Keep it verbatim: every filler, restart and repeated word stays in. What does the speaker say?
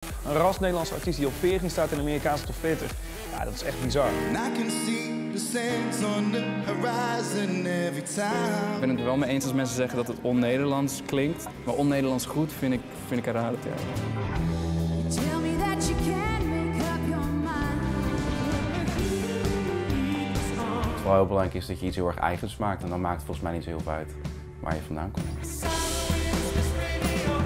Een ras Nederlandse artiest die op veertien staat in de Amerikaanse top veertig. Ja, dat is echt bizar. Ik ben het er wel mee eens als mensen zeggen dat het on-Nederlands klinkt. Maar on-Nederlands goed vind ik, vind ik een rare term. Wat wel heel belangrijk is dat je iets heel erg eigens maakt en dan maakt het volgens mij niet zo heel veel uit waar je vandaan komt.